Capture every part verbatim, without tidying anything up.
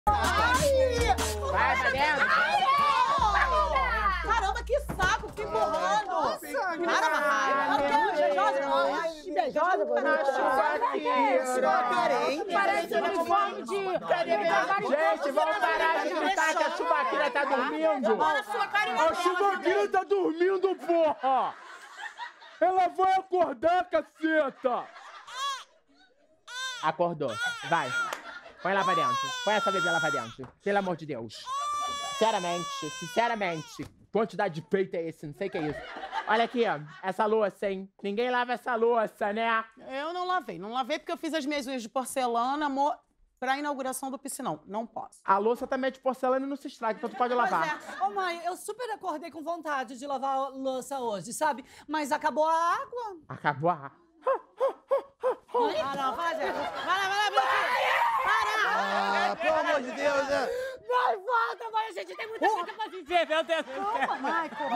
Ai! Vai pra dentro! Ai, caramba, que saco, fiquei borrando! Nossa, caramba, raiva! Invejosa, não! Invejosa, Parece uniforme de... Gente, vamos parar de gritar que a Chubaquira tá dormindo! A Chubaquira tá dormindo, porra! Ela vai acordar, caceta! Acordou. Vai. Põe lá pra dentro. Põe essa bebê lá pra dentro. Pelo amor de Deus. Sinceramente, sinceramente. Quantidade de peito é esse? Não sei o que é isso. Olha aqui, ó. Essa louça, hein? Ninguém lava essa louça, né? Eu não lavei. Não lavei porque eu fiz as minhas unhas de porcelana, amor, pra inauguração do piscinão. Não posso. A louça também é de porcelana e não se estraga, então tu pode lavar. Pois é. Ô, mãe, eu super acordei com vontade de lavar a louça hoje, sabe? Mas acabou a água. Acabou a... Ah, não, faz isso. Vai lá, vai lá, Para! Ah, pelo amor de Deus, né? Vai, volta, mãe. A gente tem muita coisa pra viver, meu Deus. Calma, mãe, calma.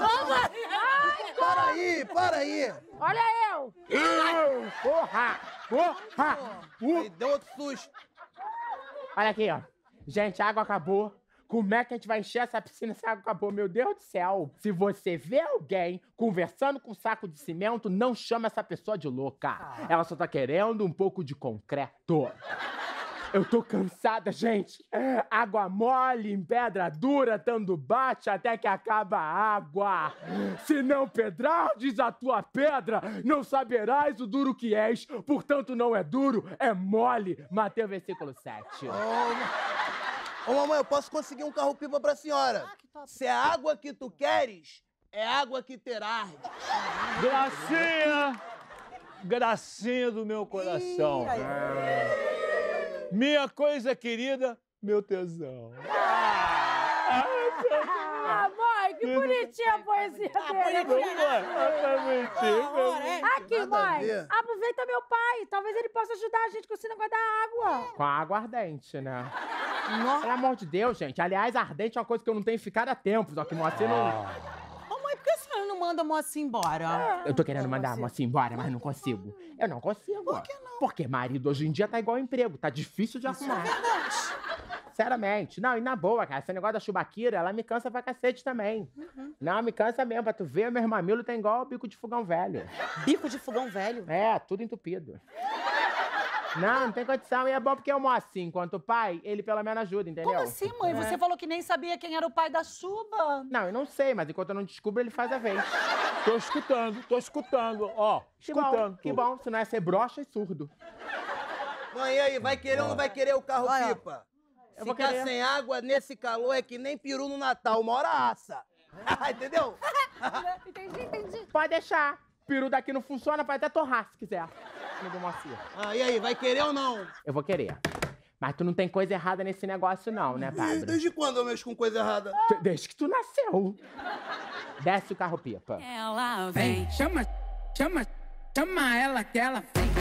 Para aí, para aí. Olha eu. Porra! Porra! Me deu outro susto. Olha aqui, ó. Gente, a água acabou. Como é que a gente vai encher essa piscina se a água acabou? Meu Deus do céu. Se você vê alguém conversando com um saco de cimento, não chama essa pessoa de louca. Ela só tá querendo um pouco de concreto. Eu tô cansada, gente. Água mole em pedra dura, dando bate até que acaba a água. Se não pedrar, diz a tua pedra, não saberás o duro que és, portanto não é duro, é mole. Mateus versículo sete. Ô, mamãe, eu posso conseguir um carro-pipa pra senhora. Se é água que tu queres, é água que terás. Gracinha! Gracinha do meu coração. Minha coisa querida, meu tesão. Ah, mãe, que bonitinha a poesia dele. Aqui, Nada a mãe, ver. aproveita meu pai. Talvez ele possa ajudar a gente com esse negócio da água. Com a água ardente, né? Pelo amor de Deus, gente. Aliás, ardente é uma coisa que eu não tenho ficado há tempos. Ó, que Moacir não... Ô, mãe, por que a senhora não manda a moça embora? Eu tô querendo mandar a moça embora, mas não consigo. Eu não consigo. Por que não? Porque marido hoje em dia tá igual emprego. Tá difícil de arrumar. É verdade. Sinceramente. Não, e na boa, cara. Esse negócio da Chubaquira, ela me cansa pra cacete também. Uhum. Não, me cansa mesmo. Pra tu ver, meu mamilo tem igual o bico de fogão velho. Bico de fogão velho? É, tudo entupido. Não, não tem condição. E é bom porque eu mostro assim. Enquanto o pai, ele pelo menos ajuda, entendeu? Como assim, mãe? Você falou que nem sabia quem era o pai da Chuba. Não, eu não sei, mas enquanto eu não descubro, ele faz a vez. Tô escutando, tô escutando, ó. Que bom, Escutando. que bom. Se não é ser broxa e surdo. Mãe, e aí, vai querer ou não vai querer o carro-pipa? Eu vou Ficar querer. sem água nesse calor é que nem peru no Natal, uma hora assa. Entendeu? Entendi, entendi. Pode deixar. Peru daqui não funciona, pode até torrar se quiser. No do Moacir. Ah, e aí, vai querer ou não? Eu vou querer. Mas tu não tem coisa errada nesse negócio não, né, E Pablo? desde quando eu mexo com coisa errada? Tu- Desde que tu nasceu. Desce o carro-pipa. Ela vem, chama, chama, chama ela que ela vem.